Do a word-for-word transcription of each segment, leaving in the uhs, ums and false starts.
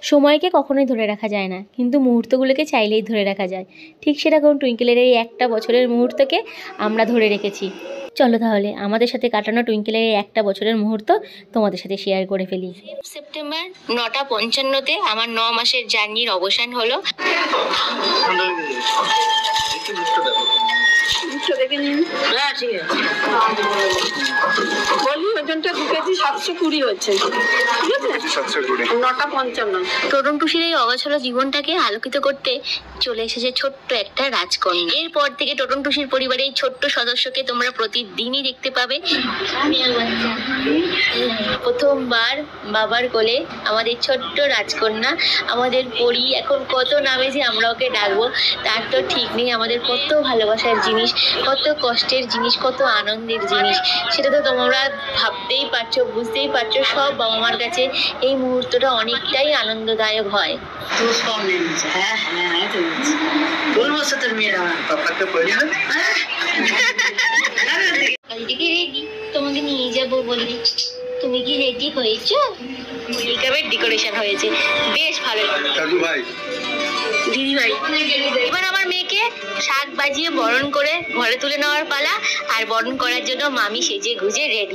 সময়কে কখনোই ধরে রাখা যায় না, কিন্তু মুহূর্তগুলোকে চাইলেই ধরে রাখা যায়। ঠিক সেরকম টুইঙ্কেলের এই একটা বছরের মুহূর্তকে আমরা ধরে রেখেছি। চলো তাহলে আমাদের সাথে কাটানো টুইঙ্কেলের এই একটা বছরের মুহূর্ত তোমাদের সাথে শেয়ার করে ফেলি। সেপ্টেম্বর নটা পঞ্চান্নতে আমার ন মাসের জার্নির অবসান হলো। টোটন টুসির এই অগোছালো জীবনটাকে আলোকিত করতে চলে এসেছে ছোট্ট একটা রাজকন্যা। এরপর থেকে টোটন টুসির পরিবারের এই ছোট্ট সদস্যকে তোমরা প্রতিদিনই দেখতে পাবে। প্রথমবার বাবার কোলে আমাদের ছোট্ট রাজকন্যা, আমাদের পরি। এখন কত নামে যে আমরা ওকে ডাকবো তার তো ঠিক নেই। আমাদের কত ভালোবাসার জিনিস, কত কষ্টের জিনিস, কত আনন্দের জিনিস, সেটা তো তোমরা ভাবতেই পারছো, বুঝতেই পারছো। সব বাবা মার কাছে এই মুহূর্তটা অনেকটাই আনন্দদায়ক হয়। তোমাকে নিয়ে যাবো বললি, তুমি কি রেডি হয়েছো? মেকআপের ডেকোরেশন হয়েছে বেশ ভালো। দিদি ভাই, এবার আমার মেয়েকে শাক বাজিয়ে বরণ করে ঘরে তুলে নেওয়ার পালা। আর বরণ করার জন্য মামি সেজে গুজে রেডি।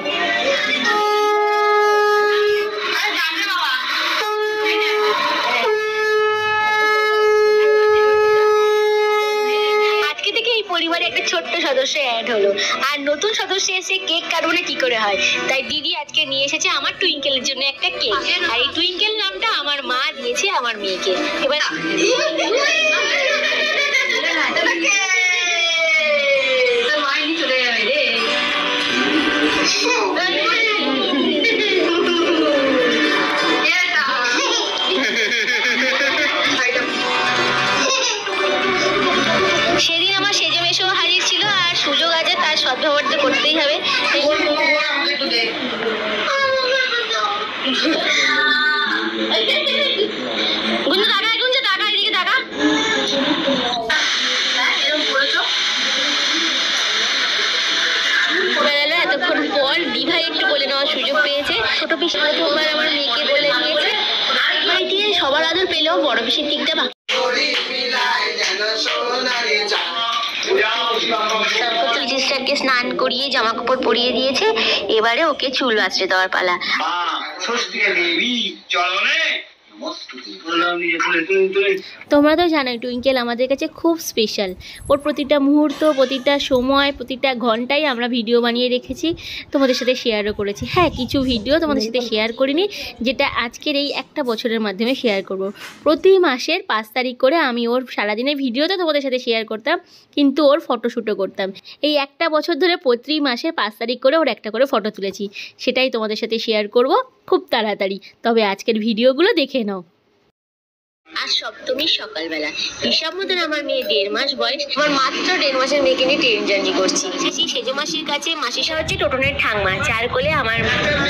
আজকে থেকে এই পরিবারে একটা ছোট্ট সদস্য অ্যাড হলো। আর নতুন সদস্য এসে কেক কাটবো না কি করে হয়, তাই দিদি আজকে নিয়ে এসেছে আমার টুইঙ্কেলের জন্য একটা কেক। আর এই টুইঙ্কেল নামটা আমার মা দিয়েছে আমার মেয়েকে। এবার সেদিন আমার সেজে মেশো হাজির ছিল, আর সুযোগ আছে তার সদ্ব্যবহার তো করতেই হবে। গুঞ্জু টাকা, গুঞ্জু টাকা, এদিকে টাকা। এতক্ষণ পর দিভাই একটু বলে নেওয়ার সুযোগ পেয়েছে। ছোট পিসি প্রথমবার আমার মেয়েকে বলে নিয়েছে। বাড়িতে সবার আদর পেলেও বড় পিসির দিকটা বাকি। লিটিস্টারকে স্নান করিয়ে জামা কাপড় পরিয়ে দিয়েছে, এবারে ওকে চুল আঁচড়ে দেওয়ার পালা। তোমরা তো জানোই টুইঙ্কেল আমাদের কাছে খুব স্পেশাল। ওর প্রতিটা মুহূর্ত, প্রতিটা সময়, প্রতিটা ঘন্টায় আমরা ভিডিও বানিয়ে রেখেছি, তোমাদের সাথে শেয়ারও করেছি। হ্যাঁ, কিছু ভিডিও তোমাদের সাথে শেয়ার করিনি, যেটা আজকের এই একটা বছরের মাধ্যমে শেয়ার করব। প্রতি মাসের পাঁচ তারিখ করে আমি ওর সারাদিনের ভিডিও তো তোমাদের সাথে শেয়ার করতাম, কিন্তু ওর ফটোশ্যুটও করতাম। এই একটা বছর ধরে প্রতি মাসে পাঁচ তারিখ করে ওর একটা করে ফটো তুলেছি, সেটাই তোমাদের সাথে শেয়ার করব খুব তাড়াতাড়ি। তবে আজকের ভিডিওগুলো দেখে নাও। আজ সপ্তমীর সকালবেলা, হিসাব মতন আমার মেয়ে দেড় মাস বয়স। আমার মাত্র দেড় মাসের মেয়েকে নিয়ে ট্রেন জার্নি করছি। সেই সেজো মাসির কাছে, মাসি হচ্ছে টোটনের ঠাংমা, চার কোলে আমার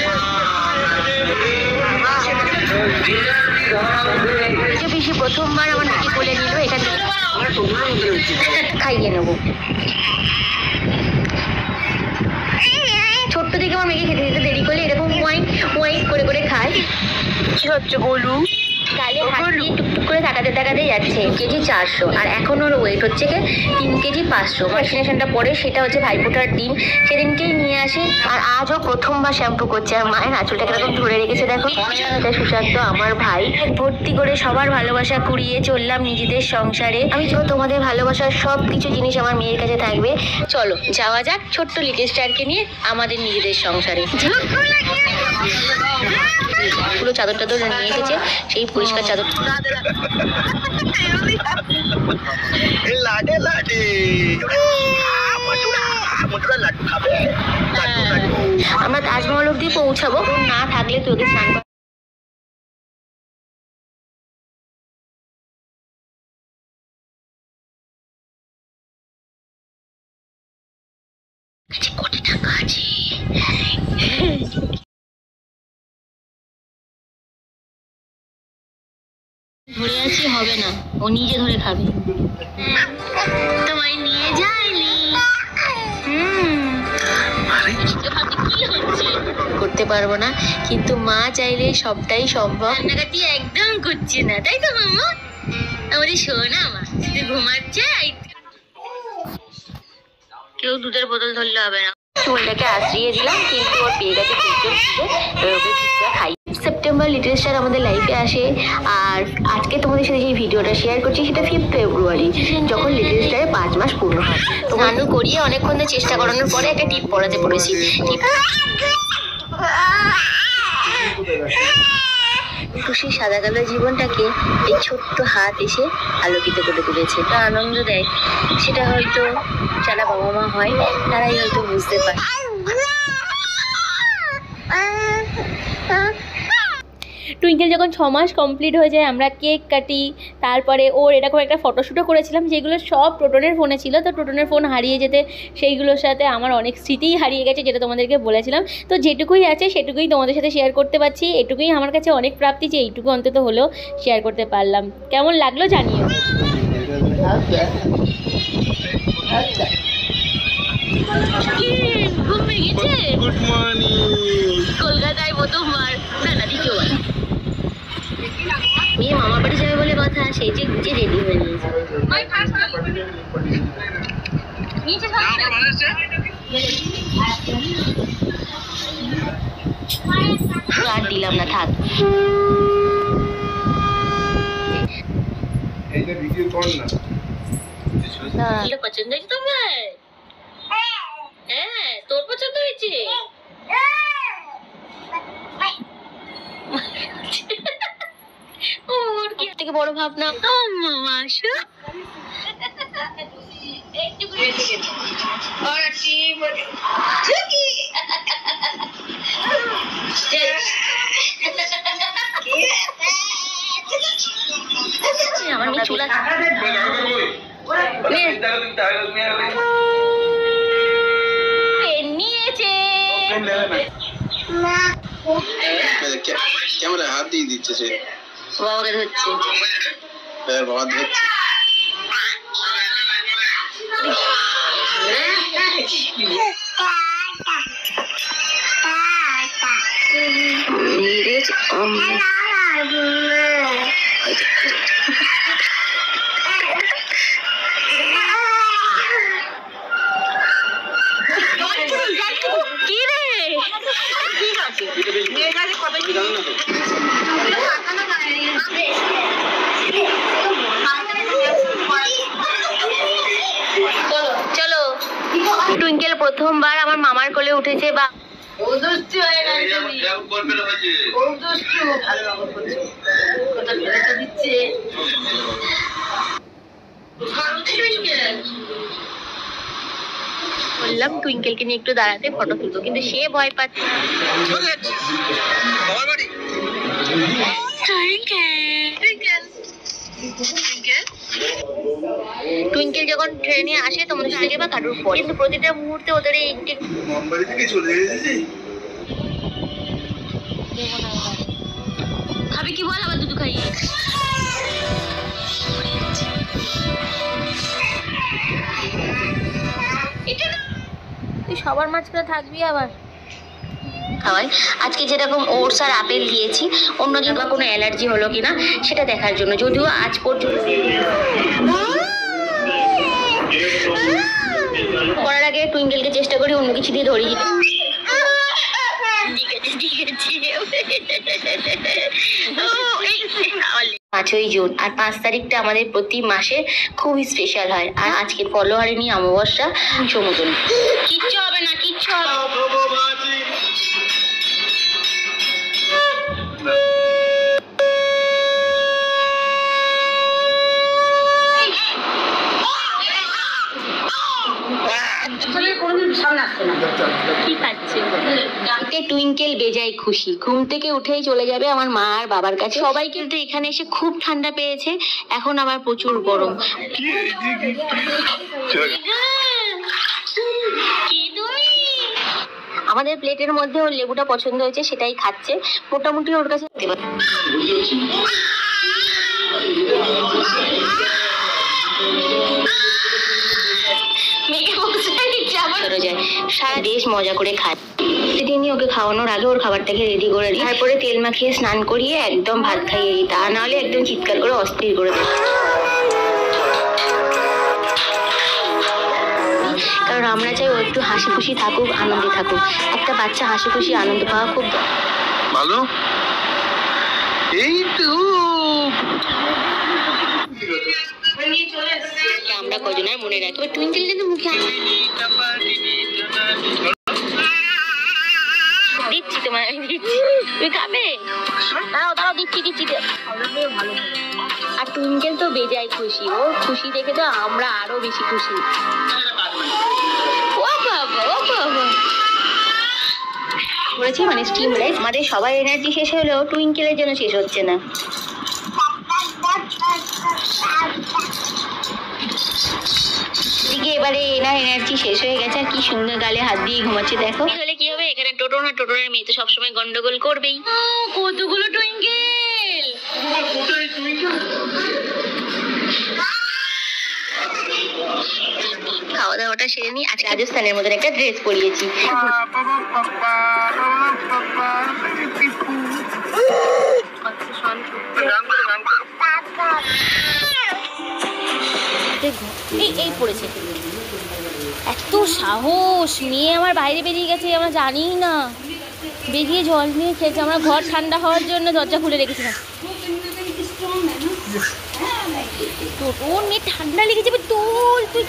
পিসি প্রথমবার আমার মেয়েকে কোলে নিল। এখান থেকে খাইয়ে নেবো। ছোট্ট থেকে আমার মেয়েকে খেতে খেতে দেরি করলে এরকম ওয়াইন ওয়াইন করে করে খায়। কি হচ্ছে বলু? কালে হাত দিয়ে টুকটুক করে তাকাতে তাকাতে যাচ্ছে। কেজি চারশো, আর এখন ওর ওয়েট হচ্ছে কি তিন কেজি পাঁচশো। ভ্যাকসিনেশনটা পরে সেটা হচ্ছে ভাইফোঁটার ডিম, সেদিনকেই নিয়ে আসে। আর আজও প্রথমবার শ্যাম্পু করছে। আর মায়ের আঁচলটাকে এরকম ধরে রেখেছে দেখো। এটা সুশান্ত আমার ভাই। ভর্তি করে সবার ভালোবাসা কুড়িয়ে চললাম নিজেদের সংসারে। আমি তো তোমাদের ভালোবাসার সব কিছু জিনিস আমার মেয়ের কাছে থাকবে। চলো যাওয়া যাক ছোট্ট লিটল স্টারকে নিয়ে আমাদের নিজেদের সংসারে। পুরো চাদর টাদর নিয়ে এসেছে, সেই পরিষ্কার চাদর। আমরা তাজমহল অব্দি পৌঁছাবো, না থাকলে তোকে স্নান কোটি টাকা আছে। ধরে আছি হবে না, ও নিজে ধরে খাবে। তোমায় নিয়ে যাইনি। হুম করতে পারবো না, কিন্তু মা চাইলে সবটাই সম্ভব। রান্নাকাটি একদম করছে না, তাই তো মাম্মা? আমাদের শোনা মা শুধু ঘুমাচ্ছে। কেউ দুধের বোতল ধরলে হবে না। চুলটাকে আশ্রিয়ে দিলাম, কিন্তু ওর পেয়ে গেছে ওকে ঠিকঠাক খাই। সেপ্টেম্বর লিটল স্টার আমাদের লাইফে আসে, আর আজকে তোমাদের সাথে যে ভিডিওটা শেয়ার করছি সেটা ফিফথ ফেব্রুয়ারি, যখন লিটল স্টারে পাঁচ মাস পূর্ণ হয়। তো স্নান করিয়ে অনেকক্ষণ চেষ্টা করানোর পরে একটা টিপ পড়াতে পড়েছি। খুশি সাদা কালো জীবনটাকে এই ছোট্ট হাত এসে আলোকিত করে তুলেছে। একটা আনন্দ দেয়, সেটা হয়তো যারা বাবা মা হয় তারাই হয়তো বুঝতে পারে। টুইঙ্কেল যখন ছ মাস কমপ্লিট হয়ে যায় আমরা কেক কাটি, তারপরে ওর এরকম একটা ফটোশ্যুটও করেছিলাম, যেগুলো সব টোটনের ফোনে ছিল। তো টোটনের ফোন হারিয়ে যেতে সেইগুলোর সাথে আমার অনেক স্মৃতিই হারিয়ে গেছে, যেটা তোমাদেরকে বলেছিলাম। তো যেটুকুই আছে সেটুকুই তোমাদের সাথে শেয়ার করতে পারছি। এটুকুই আমার কাছে অনেক প্রাপ্তি যে এইটুকু অন্তত হলেও শেয়ার করতে পারলাম। কেমন লাগলো জানিও। কলকাতায় প্রথমবার, না না দ্বিতীয়বার। মেয়ে মামা বাড়ি যাবে বলে কথা, সেই যে গুছিয়ে রেডি হয়ে নিয়েছে। আর দিলাম না, থাক। পছন্দ হয়েছে তোমার? হ্যাঁ, তোর পছন্দ হয়েছে? ওর কি থেকে বড় ভাবনা। মামা আসো। আমার মেয়ে চুল আছে। নিয়েছে ক্যামেরা হাত দিয়ে দিচ্ছে, সে বাবাকে ধরছে। হ্যাঁ, বাবা ধরছে। কি রে? ঠিক আছে, চলো। টুইঙ্কেল প্রথমবার আমার মামার কোলে উঠেছে। বা বললাম টুইঙ্কেলকে নিয়ে একটু দাঁড়াতে ফটো তুলবো, কিন্তু সে ভয় পাচ্ছে না। টুইঙ্কেল যখন ট্রেনে আসে তোমাদের সাথে বা কাটুর পর, কিন্তু প্রতিটা মুহূর্তে ওদের একটি খাবি কি বল, আবার দুধ খাইয়ে তুই সবার মাঝখানে থাকবি আবার। খাওয়াই আজকে যেরকম ওটস আর আপেল দিয়েছি, অন্যদিন বা কোনো অ্যালার্জি হলো কিনা সেটা দেখার জন্য। যদিও আজ পর্যন্ত করার আগে টুইঙ্কেলকে চেষ্টা করি অন্য কিছু দিয়ে ধরিয়ে দিতে। পাঁচই জুন আর পাঁচ তারিখটা আমাদের প্রতি মাসে খুবই স্পেশাল হয়। আর আজকে ফলোহারিণী অমাবস্যা, সমুদ্র। কিচ্ছু হবে না, কিচ্ছু হবে না। টুইঙ্কেল বেজায় খুশি, ঘুম থেকে উঠেই চলে যাবে আমার মা আর বাবার কাছে। সবাই কিন্তু এখানে এসে খুব ঠান্ডা পেয়েছে, এখন আবার প্রচুর গরম। আমাদের প্লেটের মধ্যে ওর লেবুটা পছন্দ হয়েছে, সেটাই খাচ্ছে। মোটামুটি ওর কাছে মেয়েকে বসে দিচ্ছে, আবার পৌঁছানো যায়। সারা বেশ মজা করে খায়। প্রতিদিনই ওকে খাওয়ানোর আগে ওর খাবারটাকে রেডি করে দিই, তারপরে তেল মাখিয়ে স্নান করিয়ে একদম ভাত খাইয়ে দিই, তা নাহলে একদম চিৎকার করে অস্থির করে দেয়। কারণ আমরা চাই ও একটু হাসি খুশি থাকুক, আনন্দে থাকুক। একটা বাচ্চা হাসি খুশি আনন্দ পাওয়া খুব ভালো। এই তো আমরা কজনের মনে রাখি। টুইঙ্কেল কিন্তু মুখে দিচ্ছি, তোমার দিচ্ছি, তুমি খাবে? দাঁড়াও দাঁড়াও, দিচ্ছি দিচ্ছি। আর টুইঙ্কেল তো বেজায় খুশি, ও খুশি দেখে তো আমরা আরো বেশি খুশি। ও বাবা ও বাবা করেছি মানে স্টিম রাইস। আমাদের সবার এনার্জি শেষ হলেও টুইঙ্কেলের জন্য শেষ হচ্ছে না। দিকে এবারে এনার এনার্জি শেষ হয়ে গেছে, আর কি সুন্দর গালে হাত দিয়ে ঘুমাচ্ছে দেখো। হলে কি হবে, এখানে টোটো না টোটোরের মেয়ে তো সবসময় গন্ডগোল করবেই। কতগুলো টুইঙ্কেল! খাওয়া দাওয়াটা সেরে নিই। আজ রাজস্থানের মধ্যে একটা ড্রেস পরিয়েছি। এই এই পড়েছে, এত সাহস নিয়ে আমার বাইরে বেরিয়ে গেছে, আমরা জানি না। বেরিয়ে জল নিয়ে খেয়েছে। আমরা ঘর ঠান্ডা হওয়ার জন্য দরজা খুলে রেখেছিলাম। তো তোর মেয়ে ঠান্ডা লেগে যাবে, তোর তুই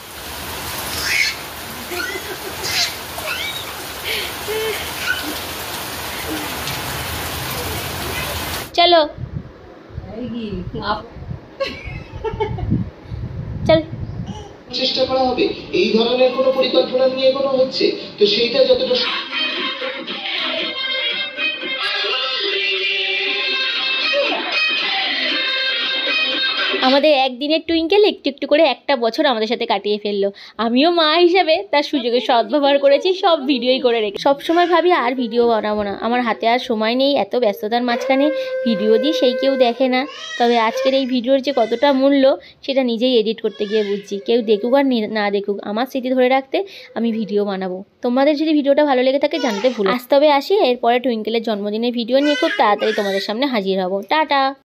চলো চল। চেষ্টা করা হবে এই ধরনের কোনো পরিকল্পনা নিয়ে এগোনো হচ্ছে, তো সেইটা যতটা আমাদের একদিনের টুইঙ্কেল একটু একটু করে একটা বছর আমাদের সাথে কাটিয়ে ফেললো। আমিও মা হিসাবে তার সুযোগে সদ্ব্যবহার করেছি, সব ভিডিওই করে রেখে। সবসময় ভাবি আর ভিডিও বানাবো না, আমার হাতে আর সময় নেই, এত ব্যস্ততার মাঝখানে ভিডিও দিই সেই কেউ দেখে না। তবে আজকের এই ভিডিওর যে কতটা মূল্য সেটা নিজেই এডিট করতে গিয়ে বুঝছি। কেউ দেখুক আর না দেখুক, আমার স্মৃতি ধরে রাখতে আমি ভিডিও বানাবো। তোমাদের যদি ভিডিওটা ভালো লেগে থাকে জানতে ভুলো। আজ তবে আসি, এরপরে টুইঙ্কেলের জন্মদিনের ভিডিও নিয়ে খুব তাড়াতাড়ি তোমাদের সামনে হাজির হব। টাটা।